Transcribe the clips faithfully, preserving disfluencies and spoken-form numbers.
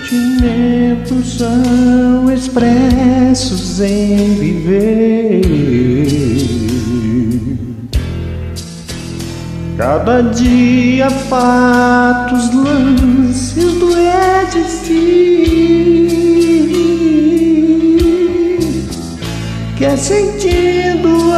sentimentos são expressos em viver. Cada dia fatos, lances do edifício, que é sentindo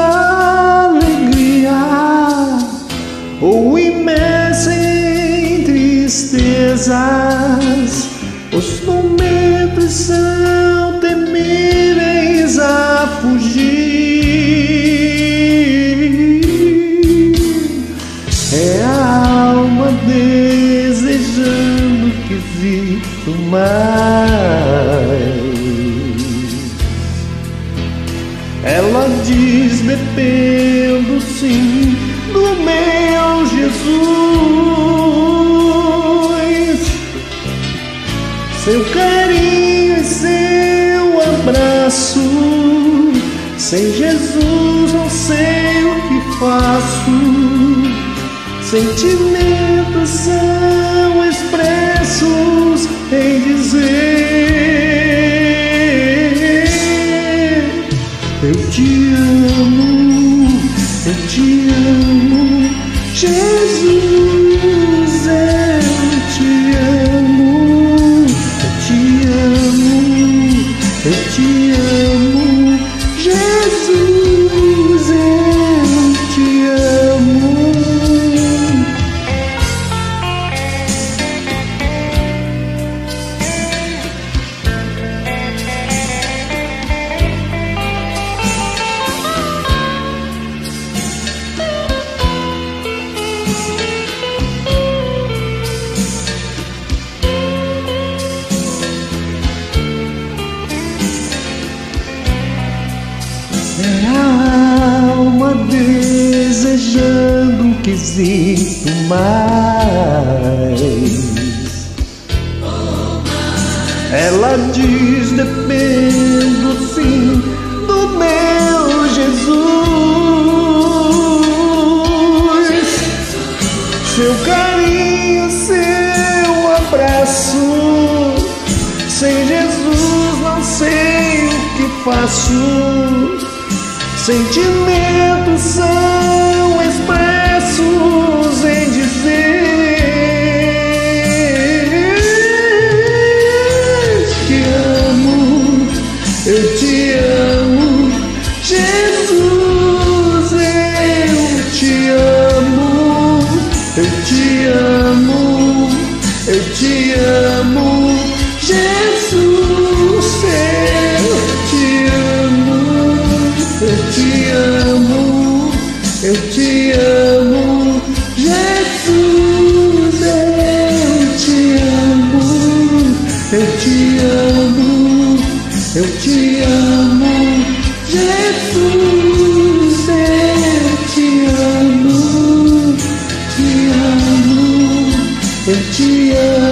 alegria ou imersa em tristezas. Os momentos são temíveis a fugir. É a alma desejando quesito mais. Ela diz: dependo sim do meu Jesus, seu carinho e seu abraço. Sem Jesus não sei o que faço. Sentimentos são expressos em dizer: eu te amo, eu te amo, Jesus, eu te amo, eu te amo, eu te amo, Jesus, eu te amo. É a alma desejando um quesito mais. Ela diz: dependo sim do meu Jesus, seu carinho, seu abraço. Sem Jesus não sei o que faço. Sentimentos são expressos em dizer: te amo, eu te amo, Jesus, eu te amo, eu te amo, eu te amo, Jesus, eu te amo. Eu te amo, eu te amo, Jesus, eu te amo, eu te amo, eu te amo, Jesus, eu te amo, te amo, eu te amo.